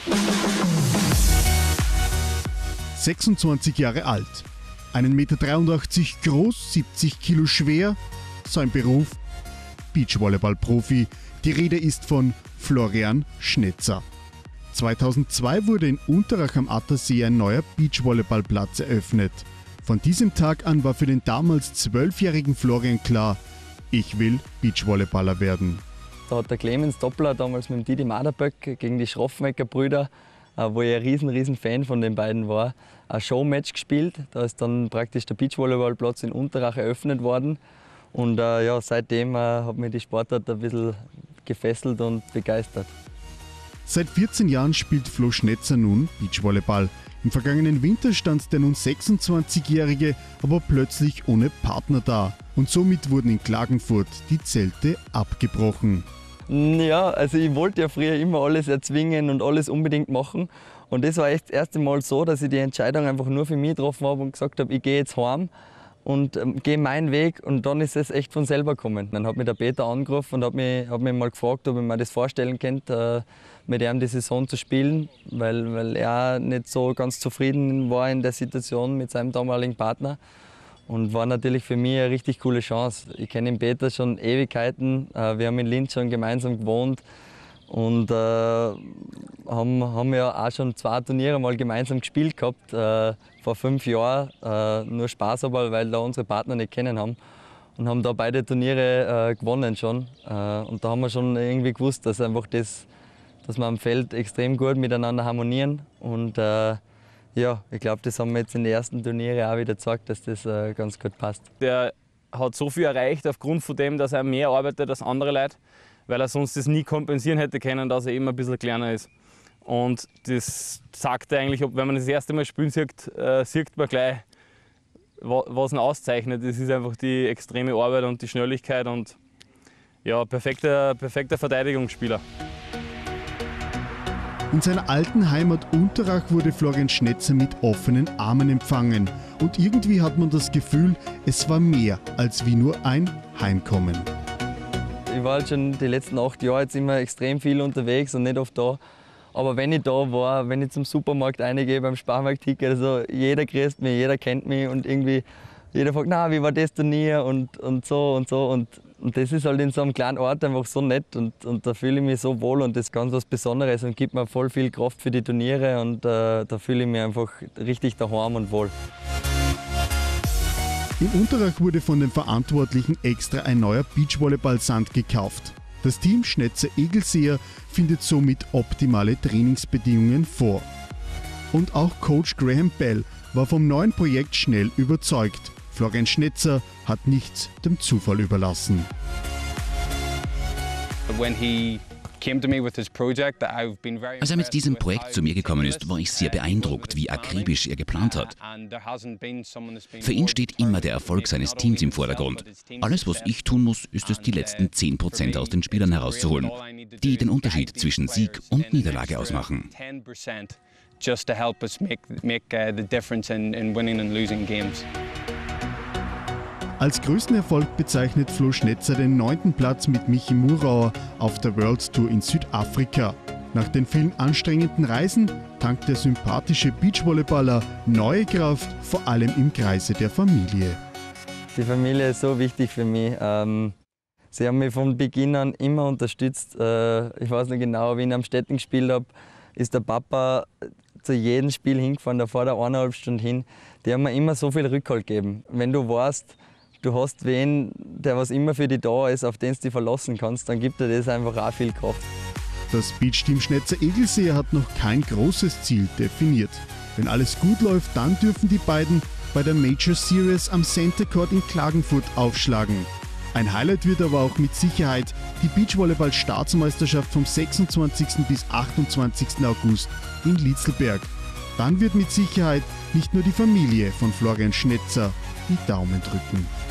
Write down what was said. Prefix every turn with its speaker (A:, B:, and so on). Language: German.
A: 26 Jahre alt, 1,83 Meter groß, 70 Kilo schwer, sein Beruf Beachvolleyball-Profi. Die Rede ist von Florian Schnetzer. 2002 wurde in Unterach am Attersee ein neuer Beachvolleyballplatz eröffnet. Von diesem Tag an war für den damals 12-jährigen Florian klar, ich will Beachvolleyballer werden.
B: Da hat der Clemens Doppler damals mit dem Didi Maderböck gegen die Schroffenegger Brüder, wo ich ein riesen Fan von den beiden war, ein Showmatch gespielt. Da ist dann praktisch der Beachvolleyballplatz in Unterach eröffnet worden. Und ja, seitdem hat mich die Sportart ein bisschen gefesselt und begeistert.
A: Seit 14 Jahren spielt Flo Schnetzer nun Beachvolleyball. Im vergangenen Winter stand der nun 26-Jährige aber plötzlich ohne Partner da. Und somit wurden in Klagenfurt die Zelte abgebrochen.
B: Ja, also ich wollte ja früher immer alles erzwingen und alles unbedingt machen. Und das war echt das erste Mal so, dass ich die Entscheidung einfach nur für mich getroffen habe und gesagt habe, ich gehe jetzt heim und gehe meinen Weg. Und dann ist es echt von selber gekommen. Dann hat mich der Peter angerufen und hat mich mal gefragt, ob ich mir das vorstellen könnte, mit ihm die Saison zu spielen, weil er nicht so ganz zufrieden war in der Situation mit seinem damaligen Partner. Und war natürlich für mich eine richtig coole Chance. Ich kenne den Peter schon Ewigkeiten. Wir haben in Linz schon gemeinsam gewohnt und haben ja auch schon 2 Turniere mal gemeinsam gespielt gehabt, vor 5 Jahren. Nur Spaß aber, weil da unsere Partner nicht kennen haben. Und haben da beide Turniere gewonnen schon. Und da haben wir schon irgendwie gewusst, dass wir am Feld extrem gut miteinander harmonieren. Und ja, ich glaube, das haben wir jetzt in den ersten Turnieren auch wieder gezeigt, dass das ganz gut passt.
C: Der hat so viel erreicht aufgrund von dem, dass er mehr arbeitet als andere Leute, weil er sonst das nie kompensieren hätte können, dass er eben ein bisschen kleiner ist. Und das sagt er eigentlich, wenn man das erste Mal spielen sieht, sieht man gleich, was ihn auszeichnet. Das ist einfach die extreme Arbeit und die Schnelligkeit und ja, perfekter Verteidigungsspieler.
A: In seiner alten Heimat Unterach wurde Florian Schnetzer mit offenen Armen empfangen. Und irgendwie hat man das Gefühl, es war mehr als wie nur ein Heimkommen.
B: Ich war halt schon die letzten 8 Jahre jetzt immer extrem viel unterwegs und nicht oft da. Aber wenn ich da war, wenn ich zum Supermarkt reingehe, beim Sparmarkt-Ticket, also jeder grüßt mich, jeder kennt mich und irgendwie jeder fragt, na, wie war das Turnier und so und so. Und das ist halt in so einem kleinen Ort einfach so nett und da fühle ich mich so wohl und das ist ganz was Besonderes und gibt mir voll viel Kraft für die Turniere und da fühle ich mich einfach richtig daheim und wohl.
A: In Unterach wurde von den Verantwortlichen extra ein neuer Beachvolleyball-Sand gekauft. Das Team Schnetzer Egelseer findet somit optimale Trainingsbedingungen vor. Und auch Coach Graham Bell war vom neuen Projekt schnell überzeugt. Florian Schnetzer hat nichts dem Zufall überlassen.
D: Als er mit diesem Projekt zu mir gekommen ist, war ich sehr beeindruckt, wie akribisch er geplant hat. Für ihn steht immer der Erfolg seines Teams im Vordergrund. Alles, was ich tun muss, ist es, die letzten 10% aus den Spielern herauszuholen, die den Unterschied zwischen Sieg und Niederlage ausmachen.
E: Just to help us make the difference in winning and losing games.
A: Als größten Erfolg bezeichnet Flo Schnetzer den 9. Platz mit Michi Murauer auf der World Tour in Südafrika. Nach den vielen anstrengenden Reisen tankt der sympathische Beachvolleyballer neue Kraft, vor allem im Kreise der Familie.
B: Die Familie ist so wichtig für mich. Sie haben mich von Beginn an immer unterstützt. Ich weiß noch genau, wie ich in Amstetten gespielt habe, ist der Papa zu jedem Spiel hingefahren, da fährt er 1,5 Stunden hin. Die haben mir immer so viel Rückhalt gegeben. Wenn du weißt, du hast wen, der was immer für dich da ist, auf den du dich verlassen kannst, dann gibt dir das einfach auch viel Kraft.
A: Das Beachteam Schnetzer Egelseer hat noch kein großes Ziel definiert. Wenn alles gut läuft, dann dürfen die beiden bei der Major Series am Center Court in Klagenfurt aufschlagen. Ein Highlight wird aber auch mit Sicherheit die Beachvolleyball-Staatsmeisterschaft vom 26. bis 28. August in Litzelberg. Dann wird mit Sicherheit nicht nur die Familie von Florian Schnetzer die Daumen drücken.